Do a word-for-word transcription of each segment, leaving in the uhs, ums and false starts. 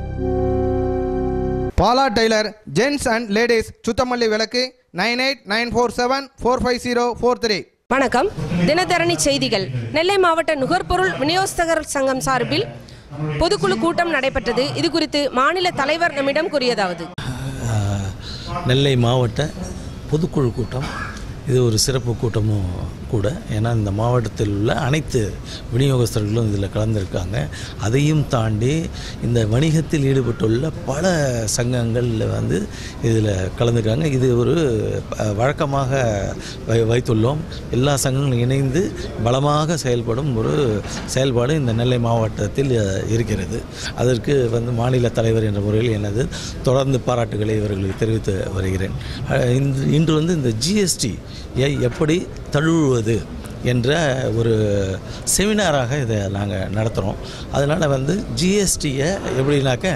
Bala tailor gents and ladies Suthamalli விளக்கு nine eight nine four seven four five zero four three. வணக்கம். தினதரணி செய்திகள். நெல்லை மாவட்ட நுகர்பொருள் விநியோகஸ்தகர் சங்கம் சார்பில் பொதுக்குழு கூட்டம் நடைபெற்றது. இது குறித்து மாநில தலைவர் நம்மிடம் கூறியதாவது: நெல்லை மாவட்ட பொதுக்குழு கூட்டம் இது ஒரு சிறப்பு கூட்டமும் கூட. ஏன்னா இந்த மாவட்டத்தில் உள்ள அனைத்து விநியோகஸ்தர்களும் இதில் கலந்துருக்காங்க. அதையும் தாண்டி இந்த வணிகத்தில் ஈடுபட்டுள்ள பல சங்கங்கள் வந்து இதில் கலந்துருக்காங்க. இது ஒரு வழக்கமாக வை வைத்துள்ளோம் எல்லா சங்கங்களும் இணைந்து பலமாக செயல்படும் ஒரு செயல்பாடு இந்த நெல்லை மாவட்டத்தில் இருக்கிறது. அதற்கு வந்து மாநில தலைவர் என்ற முறையில் எனது தொடர்ந்து பாராட்டுகளை இவர்களுக்கு தெரிவித்து வருகிறேன். இன்று வந்து இந்த ஜிஎஸ்டி எப்படி தழுவுவது என்ற ஒரு செமினாராக இதை நாங்கள் நடத்துகிறோம். அதனால் வந்து ஜிஎஸ்டியை எப்படின்னாக்க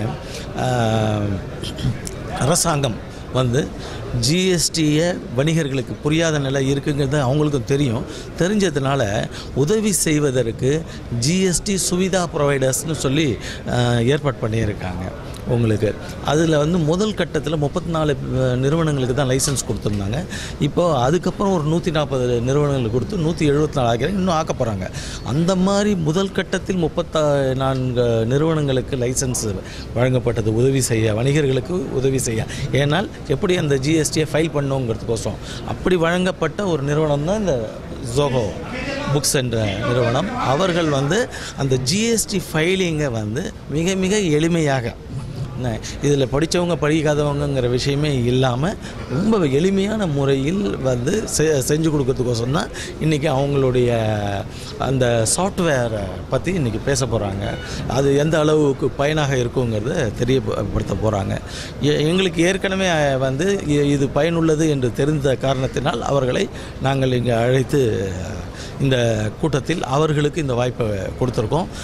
அரசாங்கம் வந்து ஜிஎஸ்டியை வணிகர்களுக்கு புரியாத நிலை இருக்குங்கிறது அவங்களுக்கும் தெரியும். தெரிஞ்சதுனால உதவி செய்வதற்கு ஜிஎஸ்டி சுவிதா ப்ரொவைடர்ஸ்னு சொல்லி ஏற்பாடு பண்ணியிருக்காங்க. உங்களுக்கு அதில் வந்து முதல் கட்டத்தில் முப்பத்தி நாலு நிறுவனங்களுக்கு தான் லைசன்ஸ் கொடுத்துருந்தாங்க. இப்போது அதுக்கப்புறம் ஒரு நூற்றி நாற்பது நிறுவனங்களுக்கு கொடுத்து நூற்றி எழுபத்தி நாலு ஆகிறாங்க. இன்னும் ஆக்க போகிறாங்க. அந்த மாதிரி முதல் கட்டத்தில் முப்பத்தா நான்கு நிறுவனங்களுக்கு லைசன்ஸ் வழங்கப்பட்டது உதவி செய்ய, வணிகர்களுக்கு உதவி செய்ய. ஏன்னால் எப்படி அந்த ஜிஎஸ்டியை ஃபைல் பண்ணோங்கிறதுக்கோசம் அப்படி வழங்கப்பட்ட ஒரு நிறுவனம் தான் இந்த ஜோகோ புக்ஸ் என்ற நிறுவனம். அவர்கள் வந்து அந்த ஜிஎஸ்டி ஃபைலிங்கை வந்து மிக மிக எளிமையாக, இதில் படித்தவங்க படிக்காதவங்கிற விஷயமே இல்லாமல் ரொம்ப எளிமையான முறையில் வந்து செ செஞ்சு கொடுக்கறதுக்கோசம் தான் இன்றைக்கி அவங்களுடைய அந்த சாஃப்ட்வேரை பற்றி இன்றைக்கி பேச போகிறாங்க. அது எந்த அளவுக்கு பயனாக இருக்குங்கிறத தெரியப்படுத்த போகிறாங்க. எங்களுக்கு ஏற்கனவே வந்து இது பயனுள்ளது என்று தெரிந்த காரணத்தினால் அவர்களை நாங்கள் இங்கே அழைத்து இந்த கூட்டத்தில் அவர்களுக்கு இந்த வாய்ப்பை கொடுத்துருக்கோம்.